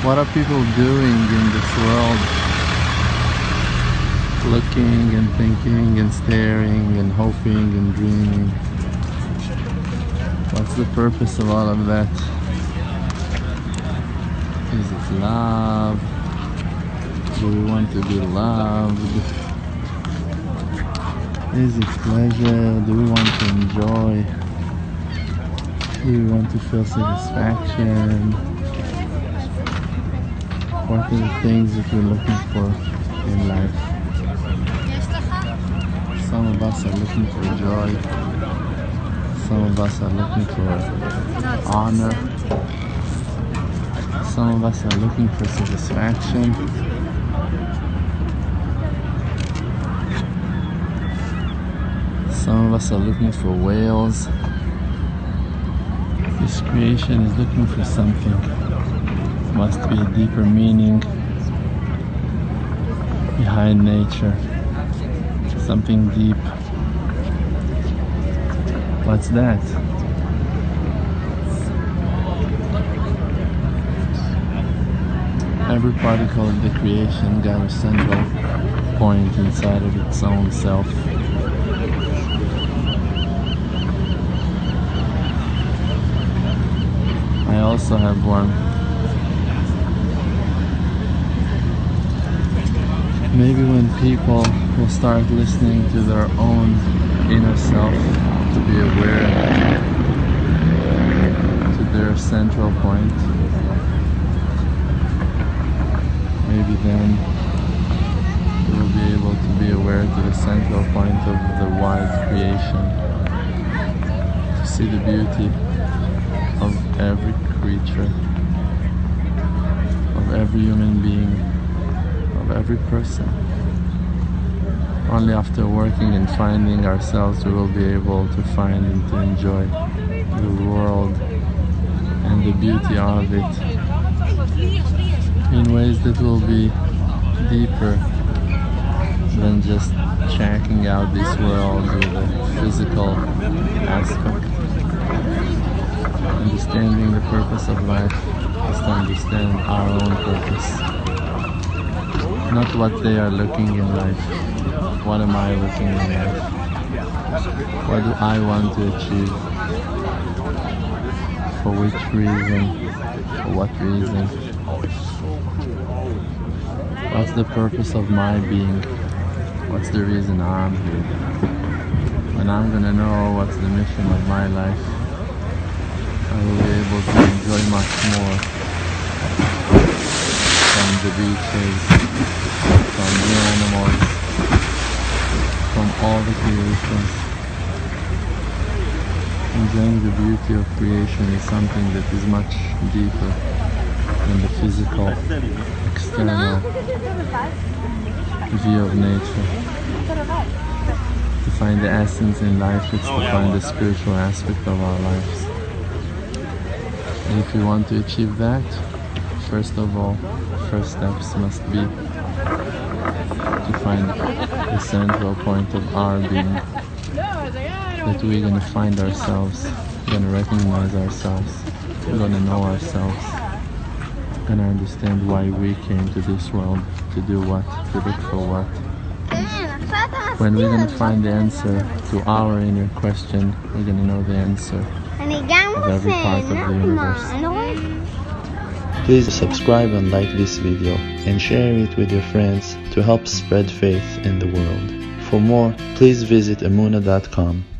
What are people doing in this world? Looking and thinking and staring and hoping and dreaming. What's the purpose of all of that? Is it love? Do we want to be loved? Is it pleasure? Do we want to enjoy? Do we want to feel satisfaction? What are the things that we're looking for in life? Some of us are looking for joy. Some of us are looking for honor. Some of us are looking for satisfaction. Some of us are looking for whales. This creation is looking for something. Must be a deeper meaning behind nature. Something deep. What's that? Every particle of the creation got a central point inside of its own self. I also have one. Maybe when people will start listening to their own inner self, to be aware to their central point, maybe then we will be able to be aware to the central point of the wide creation, to see the beauty of every creature, of every human being, of every person. Only after working and finding ourselves we will be able to find and to enjoy the world and the beauty of it in ways that will be deeper than just checking out this world with a physical aspect. Understanding the purpose of life is to understand our own purpose, not what they are looking in life. What am I looking in life? What do I want to achieve? For which reason? For what reason? What's the purpose of my being? What's the reason I'm here? When I'm gonna know what's the mission of my life, I will be able to enjoy much more from the beaches, from the animals, from all the creations. Enjoying the beauty of creation is something that is much deeper than the physical, external view of nature. To find the essence in life is to find the spiritual aspect of our lives. And if we want to achieve that, first of all, first steps must be to find the central point of our being, that we're going to find ourselves, we're going to recognize ourselves, we're going to know ourselves, we're going to understand why we came to this world, to do what, to look for what. When we're going to find the answer to our inner question, we're going to know the answer of every part of the universe. Please subscribe and like this video and share it with your friends to help spread faith in the world. For more, please visit Emunah.com.